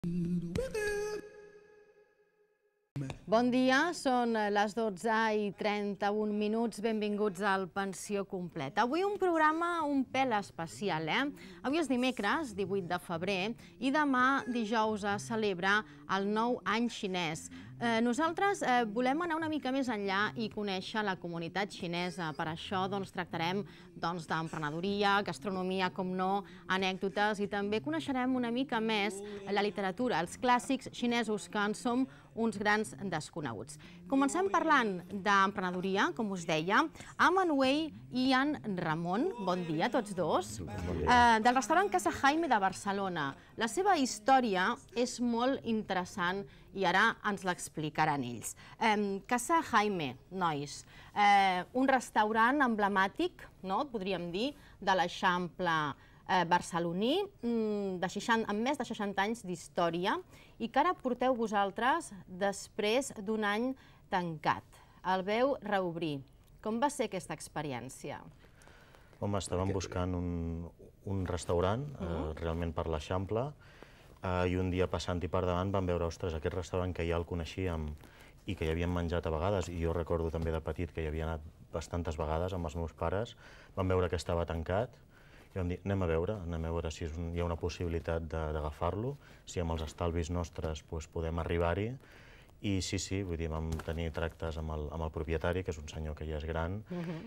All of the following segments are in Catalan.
Bon dia, són les 12:31, benvinguts al Pensió Completa. Avui un programa un pèl especial, Avui és dimecres, 18 de febrer, i demà, dijous, es celebra el Nou Any Xinès. Nosaltres volem anar una mica més enllà i conèixer la comunitat xinesa. Per això tractarem d'emprenedoria, gastronomia, com no, anècdotes, i també coneixerem una mica més la literatura, els clàssics xinesos, que en som uns grans desconeguts. Comencem parlant d'emprenedoria, com us deia, amb en Wei i en Ramon. Bon dia a tots dos. Del restaurant Casa Jaime de Barcelona. La seva història és molt interessant i ara ens l'explicaran ells. Casa Jaime, nois, un restaurant emblemàtic, podríem dir, de l'Eixample barceloní, amb més de 60 anys d'història, i que ara porteu vosaltres després d'un any tancat. El veu reobrir. Com va ser aquesta experiència? Home, estàvem buscant un restaurant, realment per l'Eixample, i un dia passant-hi per davant vam veure, ostres, aquest restaurant que ja el coneixíem i que hi havíem menjat a vegades, i jo recordo també de petit que hi havia anat bastantes vegades amb els meus pares, vam veure que estava tancat, i vam dir, anem a veure si hi ha una possibilitat d'agafar-lo, si amb els estalvis nostres podem arribar-hi. I sí, vull dir, vam tenir tractes amb el propietari, que és un senyor que ja és gran,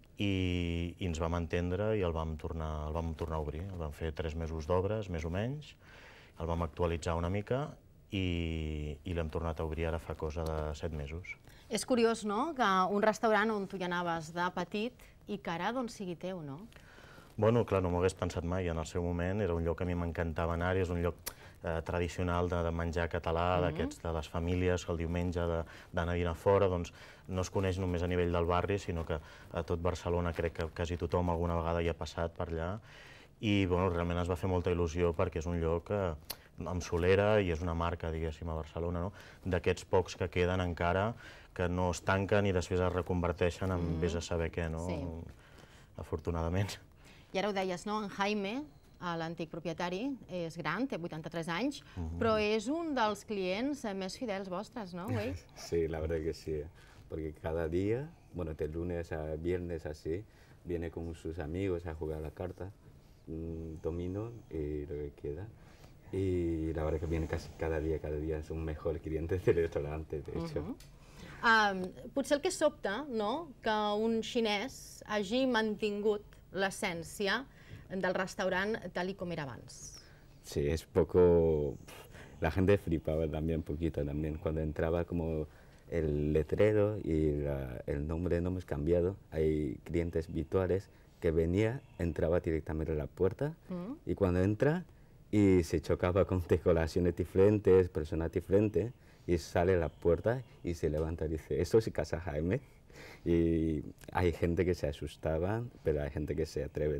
i ens vam entendre i el vam tornar a obrir. El vam fer 3 mesos d'obres, més o menys, el vam actualitzar una mica i l'hem tornat a obrir ara fa cosa de 7 mesos. És curiós, no?, que un restaurant on tu hi anaves de petit i que ara sigui teu, no? Bueno, clar, no m'ho hagués pensat mai. En el seu moment era un lloc que a mi m'encantava anar-hi, és un lloc tradicional de menjar català, d'aquests de les famílies, el diumenge d'anar a dinar fora, doncs no es coneix només a nivell del barri, sinó que a tot Barcelona crec que quasi tothom alguna vegada hi ha passat per allà, i realment es va fer molta il·lusió perquè és un lloc amb solera i és una marca, diguéssim, a Barcelona, d'aquests pocs que queden encara, que no es tanquen i després es reconverteixen en vés a saber què, afortunadament. I ara ho deies, no? En Jaime, l'antic propietari, és gran, té 83 anys, però és un dels clients més fidels vostres, no, güey? Sí, la verdad que sí, porque cada día, bueno, de lunes a viernes así, viene con sus amigos a jugar a la carta, dominó y lo que queda. Y la verdad que viene casi cada día es un mejor cliente del restaurante, de hecho. Potser el que sobta, no?, que un xinès hagi mantingut l'essència del restaurant tal y como era antes. Sí, es poco... La gente flipaba también un poquito también. Cuando entraba como el letrero y el nombre no hemos cambiado, hay clientes virtuales que entraba directamente a la puerta y cuando entra y se chocaba con decoraciones diferentes, personas diferentes, y sale a la puerta y se levanta y dice, ¿esto es Casa Jaime? Y hay gente que se asustaba, pero hay gente que se atreve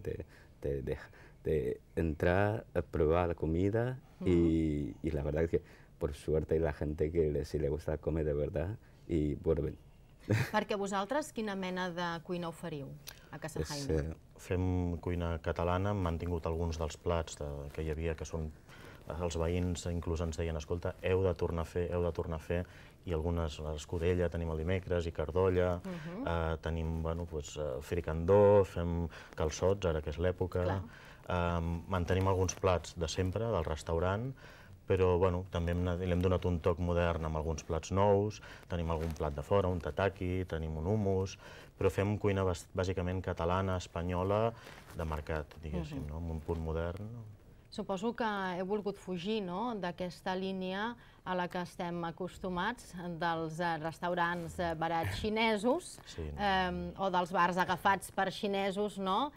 de entrar a probar la comida y la verdad es que por suerte hay la gente que si le gusta comer de verdad y vuelven. Perquè vosaltres quina mena de cuina oferiu a Casa Jaime? Fem cuina catalana, hem mantingut alguns dels plats que hi havia, que són... Els veïns inclús ens deien, escolta, heu de tornar a fer, i algunes, escudella tenim el dimecres, i cardolla, tenim fricandó, fem calçots, ara que és l'època, mantenim alguns plats de sempre del restaurant, però també li hem donat un toc modern amb alguns plats nous, tenim algun plat de fora, un tataki, tenim un hummus, però fem cuina bàsicament catalana, espanyola, de mercat, diguéssim, amb un punt modern. Suposo que heu volgut fugir d'aquesta línia a la que estem acostumats, dels restaurants barats xinesos o dels bars agafats per xinesos,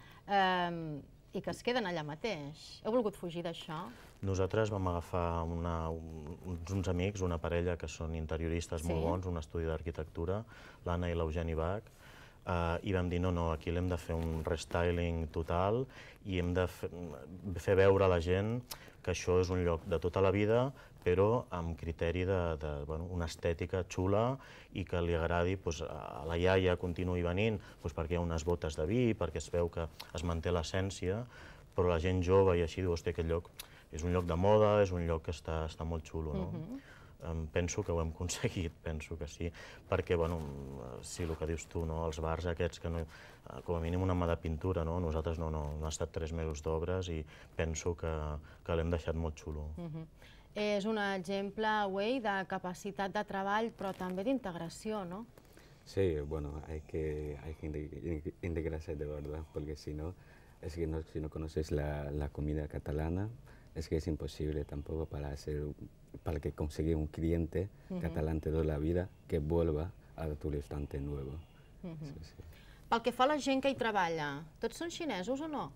i que es queden allà mateix. Heu volgut fugir d'això? Nosaltres vam agafar uns amics, una parella que són interioristes molt bons, un estudi d'arquitectura, l'Anna i l'Eugeni Bach, i vam dir, no, aquí l'hem de fer un restyling total i hem de fer veure a la gent que això és un lloc de tota la vida, però amb criteri d'una estètica xula i que li agradi a la iaia continuï venint perquè hi ha unes botes de vi, perquè es veu que es manté l'essència, però la gent jove i així diu, hosti, aquest lloc és un lloc de moda, és un lloc que està molt xulo, no? Penso que ho hem aconseguit, penso que sí, perquè, bueno, sí, el que dius tu, no? Els bars aquests que no, com a mínim una mà de pintura, no? Nosaltres no ha estat 3 mesos d'obres i penso que l'hem deixat molt xulo. És un exemple, güey, de capacitat de treball, però també d'integració, no? Sí, bueno, hay que integrarse de verdad, porque si no, si no conoces la comida catalana, es que es imposible tampoco para que conseguir un cliente catalán toda la vida que vuelva a tu restaurante nuevo. Sí, sí. Pel que fa a la gent que hi treballa, tots són xinesos o no?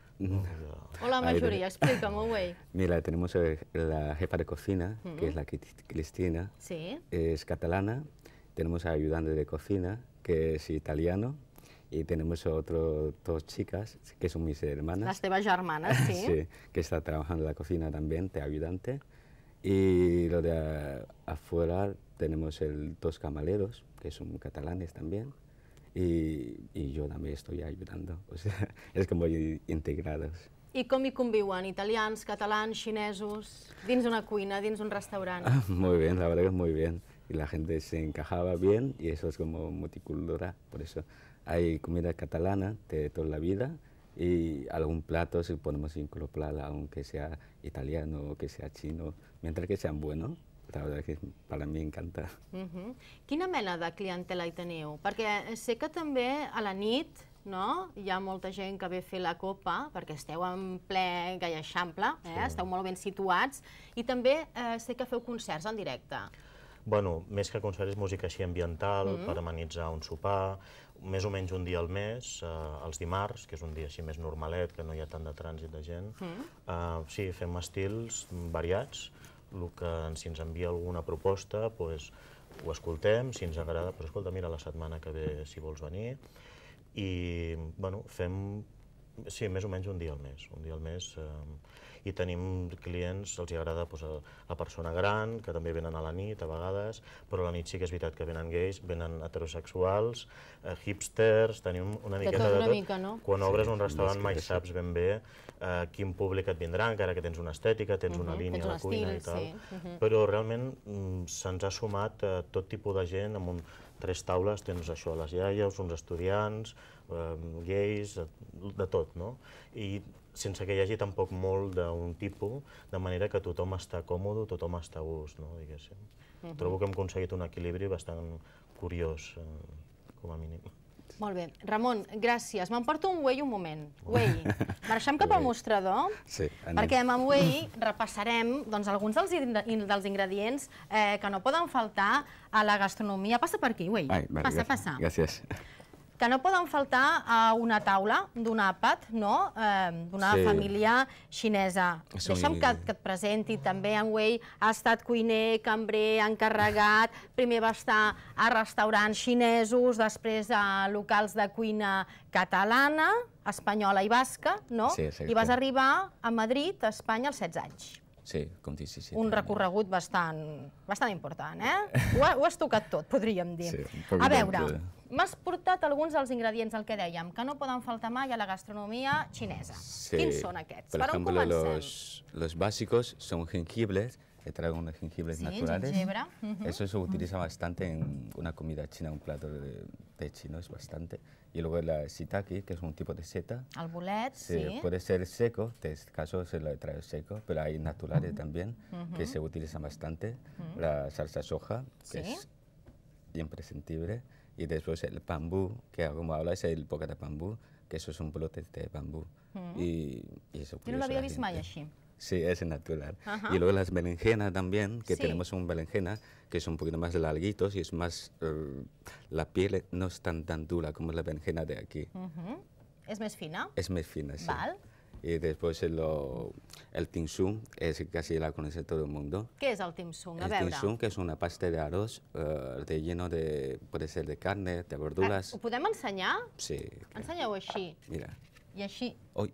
O la mayoría, explícame, güey. Mira, tenemos la jefa de cocina, que es la Cristina, Sí. es catalana, tenemos a ayudante de cocina, que es italiano, y tenemos dos chicas, que son mis hermanas. Les teves germanes, sí. Sí, que está trabajando en la cocina también, de ayudante. Y lo de afuera tenemos dos camareros, que son catalanes también. Y yo también estoy ayudando, o sea, es como integrados. I com hi conviuen italians, catalans, xinesos, dins una cuina, dins un restaurant? Muy bien, la verdad que muy bien. Y la gente se encajaba bien y eso es como multicultural, por eso hay comida catalana de toda la vida y algún plato si podemos incorporar, aunque sea italiano o que sea chino, mientras que sean buenos. La verdad que para mi encanta. Quina mena de clientela hi teniu? Perquè sé que també a la nit, no? Hi ha molta gent que ve a fer la copa, perquè esteu en ple Gai Eixample, esteu molt ben situats, i també sé que feu concerts en directe. Bueno, més que concerts, és música així ambiental, per amenitzar un sopar, més o menys un dia al mes, els dimarts, que és un dia així més normalet, que no hi ha tant de trànsit de gent. Sí, fem estils variats, si ens envia alguna proposta, ho escoltem, si ens agrada, però escolta, mira, la setmana que ve si vols venir, i fem, sí, més o menys un dia al mes, i tenim clients, els agrada la persona gran, que també venen a la nit a vegades, però a la nit sí que és veritat que venen gais, venen heterosexuals, hipsters, tenim una miqueta de tot. Quan obres un restaurant mai saps ben bé quin públic et vindrà, encara que tens una estètica, tens una línia de cuina i tal, però realment se'ns ha sumat tot tipus de gent, amb 3 taules tens això, les iaies, uns estudiants, gais, de tot, no? I sense que hi hagi tampoc molt d'un tipus, de manera que tothom està còmode, tothom està a gust, no, diguéssim. Trobo que hem aconseguit un equilibri bastant curiós, com a mínim. Molt bé. Ramon, gràcies. M'emporto un whey un moment. Whey. Marxem cap al mostrador, perquè amb whey repassarem alguns dels ingredients que no poden faltar a la gastronomia. Passa per aquí, whey. Passa, passa. Gràcies. Que no poden faltar a una taula d'un àpat, no? D'una família xinesa. Deixa'm que et presenti també. En Wei ha estat cuiner, cambrer, encarregat. Primer va estar a restaurants xinesos, després a locals de cuina catalana, espanyola i basca, no? I vas arribar a Madrid, a Espanya, als 16 anys. Sí, com 17. Un recorregut bastant important, eh? Ho has tocat tot, podríem dir. A veure, m'has portat alguns dels ingredients, el que dèiem, que no poden faltar mai a la gastronomia xinesa. Quins són aquests? Per on comencem? Por ejemplo, los básicos son jengibres, que traigo unos jengibres naturales. Eso se utiliza bastante en una comida china, un plato de chino es bastante. Y luego la shiitake, que es un tipo de seta. El bolet, sí. Puede ser seco, en este caso se lo traigo seco, pero hay naturales también, que se utilizan bastante. La salsa soja, que es imprescindible. Y después el bambú, que como habláis, el boca de bambú, que esos son brotes de bambú. Y eso yo no lo había visto mai així. Sí, es natural. Y luego las berenjenas también, que tenemos un berenjena que son un poquito más larguitos y es más, la piel no es tan dura como la berenjena de aquí. ¿Es más fina? Es más fina, sí. Val. Y después el dim sum, es casi la conoce todo el mundo. ¿Qué es el dim sum? A veure. El dim sum, que es una pasta de arroz relleno de, puede ser de carne, de verduras. Ho podem ensenyar? Sí. Ensenyeu així. Mira. I així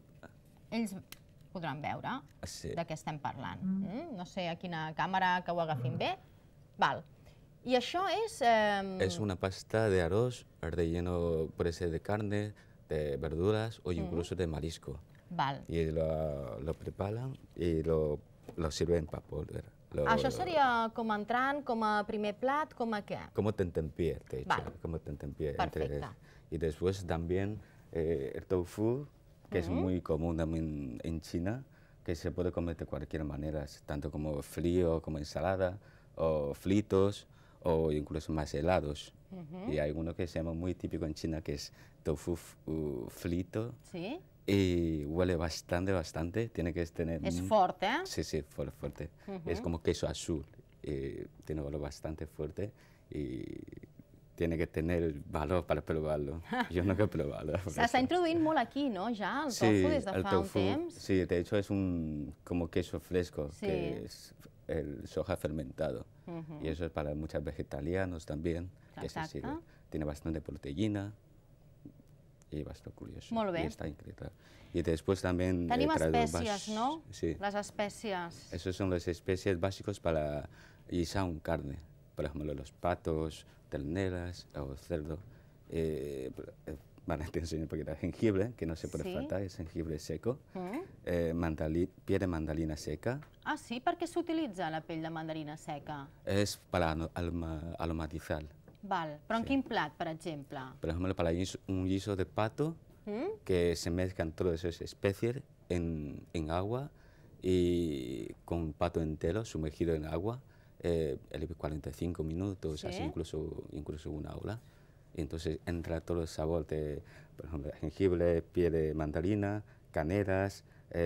ells podran veure de què estem parlant. No sé a quina càmera que ho agafin bé. Val. I això és... Es una pasta de arroz relleno, puede ser de carne, de verduras o incluso de marisco. Val. Y lo preparan y lo sirven para polver. Això seria com a entrant, com a primer plat, com a què? Como tentempié, de hecho. Vale. Como tentempié. Perfecto. Y después también el tofu, que es muy común también en China, que se puede comer de cualquier manera, tanto como frío, como ensalada, o fritos, o incluso más helados. Y hay uno que se llama muy típico en China, que es tofu frito. Sí? Y huele bastante, tiene que tener... És fort, eh? Sí, fuerte. Es como queso azul, tiene un olor bastante fuerte y tiene que tener valor para probarlo. Yo no he probado. S'està introduint molt aquí, no, ja, el tofu des de fa un temps? Sí, de hecho es como queso fresco, Sí. que es el soja fermentado. Y eso es para muchos vegetarianos también, que se Exacte. sirve. Tiene bastante proteína y bastante curioso. Molt bé. Y está increíble. Y después también Tenim he traído espècies, no? Sí. Les espècies. Esas son las especies básicas para guisar un carne. Por ejemplo, los patos, terneras o cerdo. Te enseño un poquito de jengibre, que no se puede Sí. faltar, es jengibre seco. Piel de mandarina seca. Ah, sí? Per què s'utilitza la pell de mandarina seca? Es para aromatizar. Val. Però en quin plat, per exemple? Por ejemplo, para un guiso de pato, que se mezclan todas esas especies en agua y con pato entero sumergido en agua, 45 minutos, Sí. así incluso una hora. Y entonces entra todo el sabor de, por ejemplo, jengibre, piel de mandarina, caneras.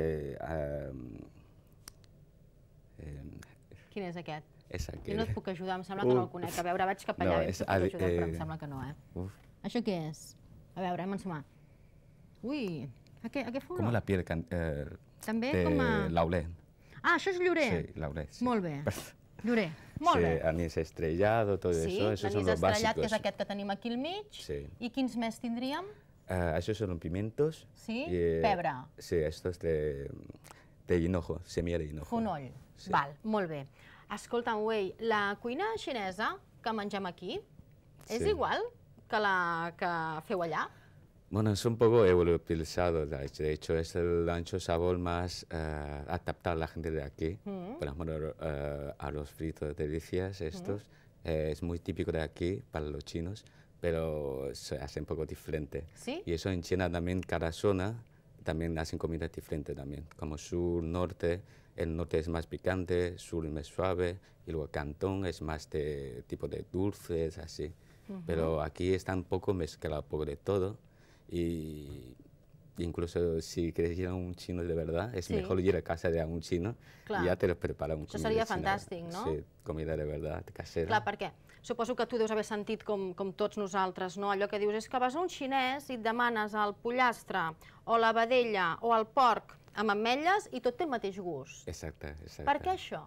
Quin és aquest? Esa Jo que... no et puc ajudar, em sembla que no el conec. A veure, vaig cap allà, No, em és puc ajudar, però em sembla que no, eh? Uf, Això què és? A veure, hem ensenyat. Ui, a què fa olor? como la piel També de com a... laurel. Ah, això és llorer? Sí, laurel. Sí. Molt bé. Llorer. Molt Sí, bé. anís estrellado, todo Sí, eso, esos son l'anís los estrellat, que básicos. és aquest que tenim aquí al mig. Sí. I quins més tindríem? Esos son los pimientos. Sí, y, pebre. Sí, esto es de hinojo, semilla de hinojo. Fonoll. Sí. Val, molt bé. Escolta'm, Wei, la cuina xinesa que mengem aquí és Sí. igual que la que feu allà? Bueno, es un poco evolucionado, de hecho es el ancho sabor más adaptado a la gente de aquí. Por ejemplo, arroz frito de delicias, estos, es muy típico de aquí para los chinos, pero se hace un poco diferente. Sí? Y eso en China también, cada zona, también hacen comida diferente también, como sur, norte. El norte es más picante, sur es más suave, y luego Cantón es más de tipo de dulces, así. Pero aquí está un poco mezclado un poco de todo. Y incluso si quieres ir a un chino de verdad, es Sí. mejor ir a casa de un chino Clar. y ya te lo prepara un Això comida seria china. fantàstic, no? Sí, comida de verdad, casera. Clar, perquè suposo que tu deus haver sentit com tots nosaltres, no? Allò que dius és que vas a un xinès i et demanes el pollastre o la vedella o el porc amb ametlles i tot té el mateix gust. Exacte. Per què això?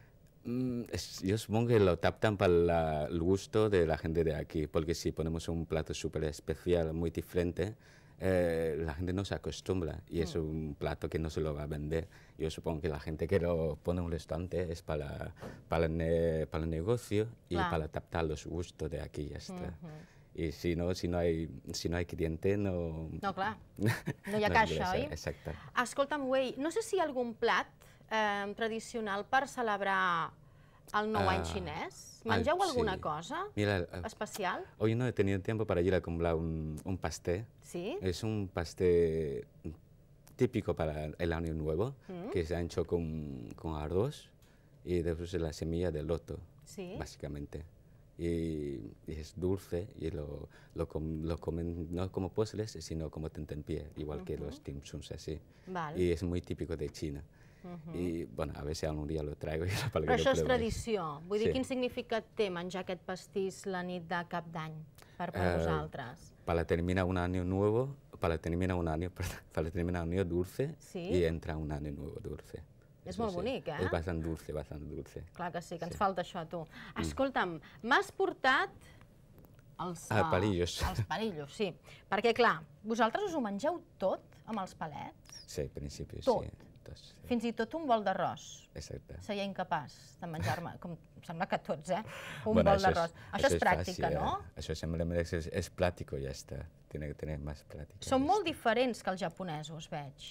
Yo supongo que lo captan para el gusto de la gente de aquí, porque si ponemos un plato súper especial, muy diferente, la gente no se acostumbra y es un plato que no se lo va a vender. Yo supongo que la gente que lo pone en un restaurante es para el negocio y Clar. para adaptar los gustos de aquí, ya está. Y si no hay cliente, no... No, clar, no hi ha no caixa, ingresa, oi? Exacte. Escolta'm, Wei, no sé si hi ha algun plat tradicional per celebrar el nou any xinès. Mengeu alguna sí. cosa Mira, especial? hoy no he tenido tiempo para ir a comprar un pastel. Sí? Es un pastel típico para el año nuevo, que se ha hecho con arroz y después la semilla de loto, Sí? básicamente. Y es dulce y lo comen no como postres, sino como tentempié, igual que los dim sums así. Val. Y es muy típico de China. Y bueno, a ver si algún día lo traigo y para Però que això lo és pruebes. tradició. Vull dir, Sí. quin significat té menjar aquest pastís la nit de Cap d'Any per vosaltres? Para terminar un año nuevo, para terminar un año dulce Sí. y entra un año nuevo dulce. És Eso molt sí. bonic, eh? Es bastante dulce. Clar que sí, que ens falta això, tu. Escolta'm, m'has portat els... Palillos. Els palillos, sí. Perquè, clar, vosaltres us ho mengeu tot amb els palets? Sí, al principio Tot. sí. Entonces, sí. Fins i tot un bol d'arròs. Exacto. Seria incapaç de menjar-me, com em sembla que tots, eh? Un Bueno, bol d'arròs. Això és fácil, pràctica, no? Eso simplemente es práctico y ya está. Tiene que tener más práctica. Són ya molt está. diferents que els japonesos, veig.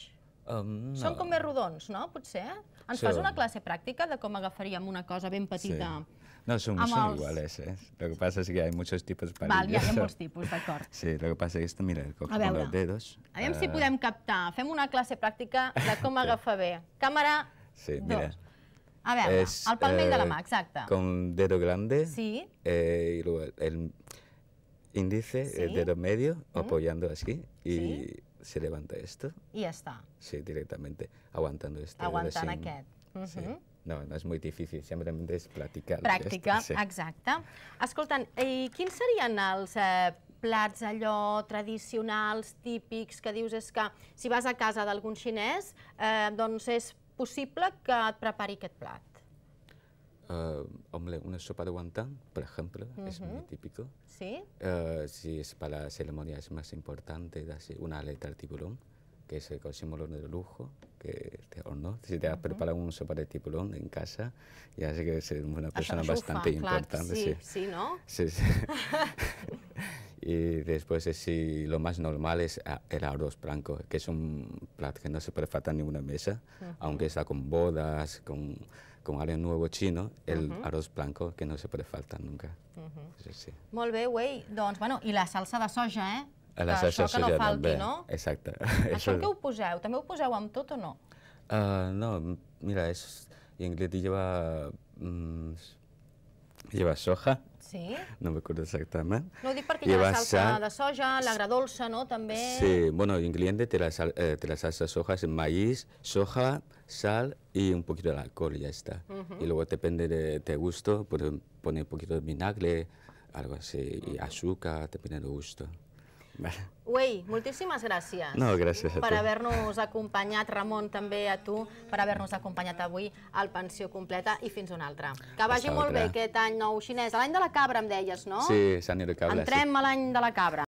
Són com més rodons, no? Potser? Ens fas una classe pràctica de com agafaríem una cosa ben petita? No, son iguales, ¿eh? Lo que pasa es que hay muchos tipos de palillos. Val, hi ha molts tipus, d'acord. Sí, lo que pasa es que esto, mira, coge con los dedos. Aviam si podem captar. Fem una classe pràctica de com agafar bé. Càmera 2. A veure, el palmell de la mà, exacte. Con dedo grande. Sí. Y luego el índice, el dedo medio, apoyando así. Y se levanta esto. I ja està. Sí, directamente, aguantando esto. Aguantant aquest. Sí. No, no es muy difícil, simplemente es practicar. Pràctica, exacte. Escolta'm, i quins serien els plats allò tradicionals, típics, que dius és que si vas a casa d'algun xinès, doncs és possible que et prepari aquest plat? Hombre, una sopa de guantán, por ejemplo, es muy típico. Sí? Si es para ceremonias más importantes, así, una aleta al tiburón, que es el símbolo de lujo, que te horno. Si te has preparado una sopa de tiburón en casa, ya sé que eres una persona bastante importante. Sí, sí, ¿no? Sí, sí. Y después, sí, lo más normal es el arroz blanco, que es un plato que no se puede faltar en ninguna mesa, aunque está con bodas, con algo nuevo chino, el arroz blanco que no se puede faltar nunca. Sí. Molt bé, Wei. Doncs, bueno, i la salsa de soja, eh? La salsa de soja no falti, també. no? Exacte. Això què ho poseu? També ho poseu amb tot o no? No, mira, en inglés lleva soja. Sí? No me acuerdo exactamente. No, ho dic perquè hi ha la salsa de soja, l'agradolça, no? També... Sí, bueno, el ingrediente de la salsa de soja es maíz, soja, sal y un poquito de alcohol y ya está. Y luego depende de gusto, puedes poner un poquito de vinagre, algo así, y azúcar, depende del gusto. Wei, moltíssimes gràcies. No, gràcies a tu. Per haver-nos acompanyat, Ramon, també a tu, per haver-nos acompanyat avui al Pensió Completa i fins una altra. Que vagi molt bé aquest any nou xinès. L'any de la cabra, em deies, no? Sí, l'any de la cabra. Entrem a l'any de la cabra.